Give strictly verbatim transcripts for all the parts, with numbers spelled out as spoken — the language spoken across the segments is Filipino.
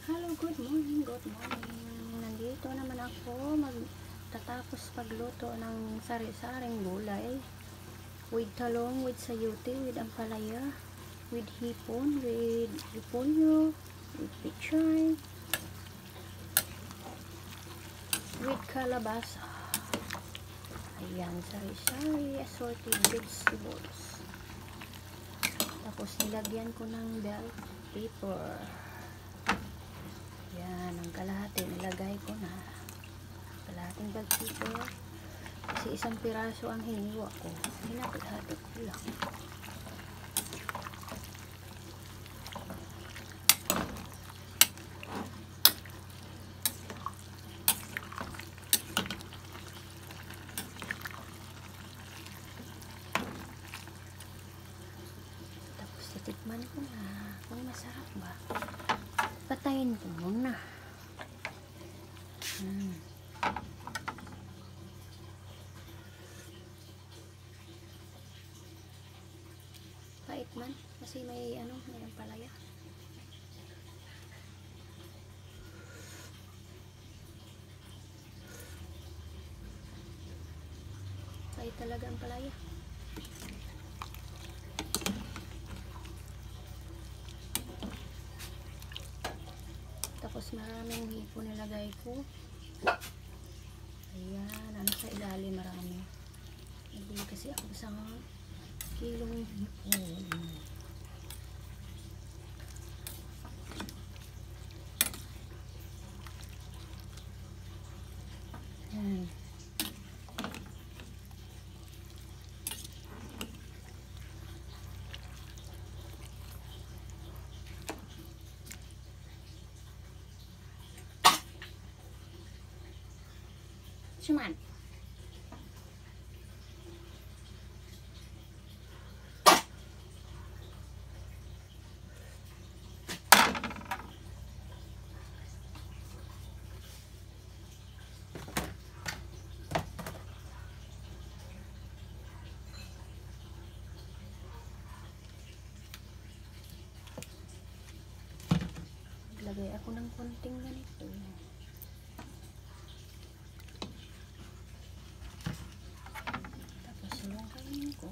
Hello, good morning, good morning. Nandito naman ako magtatapos pagluto ng sari-saring gulay with talong, with sayote, with ampalaya, with hipon, with repolyo, with pichay, with kalabasa. Ayan, sari-sari assorted vegetables. Tapos nilagyan ko ng bell pepper. Yan, ang kalahati nilagay ko na. Kalahating bell pepper. Kasi isang piraso ang hiniwa ko. Hinapit-hapit ko lang. Tapos titikman ko na kung masarap ba. Patayin ko muna. Hmm. Pait man. Kasi may ano, may ampalaya. Pait talaga ang palaya. Tapos maraming hipon nilagay ko. Ayan, ano sa ilalim marami. Nagbili kasi ako isang kilong hipon. Ayan. Cuman lagay ako ng konting ganito. Ko.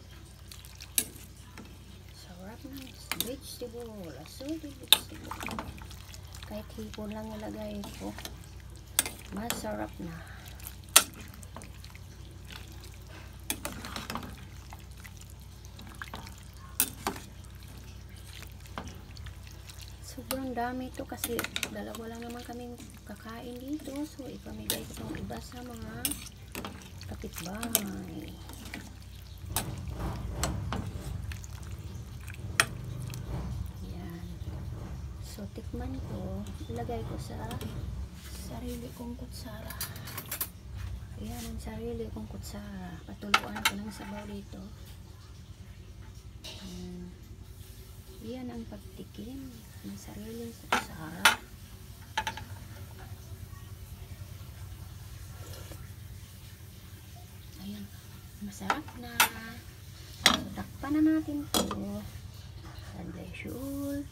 Sarap ng vegetable. Assorted vegetable. Kahit hipon lang nilagay ko, masarap na. Sobrang dami ito kasi dalawa lang naman kaming kakain dito. So, ipamigay ko itong iba sa mga kapitbahay. So, tikman ko, ilagay ko sa sarili kong kutsara. Ayan ang sarili kong kutsara. Patuluan ko ng sabaw dito. Um, yan ang pagtikim ng sarili sa kutsara. Ayan, masarap na. So, takpan na natin ito. God bless you all.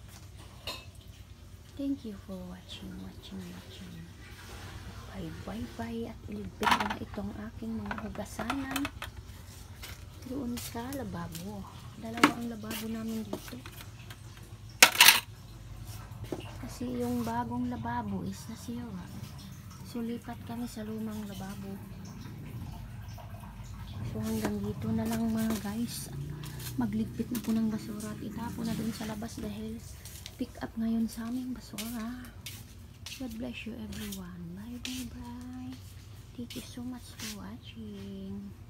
Thank you for watching, watching, watching. Bye, bye, bye. At ilibig na itong aking mga hugasanan doon sa lababo. Dalawa ang lababo namin dito. Kasi yung bagong lababo is nasira. So, lipat kami sa lumang lababo. So, hanggang dito na lang mga guys. Magligpit na po ng basura at itapo na dun sa labas dahil pick up ngayon sa aming basura. God bless you everyone. Bye bye bye. Thank you so much for watching.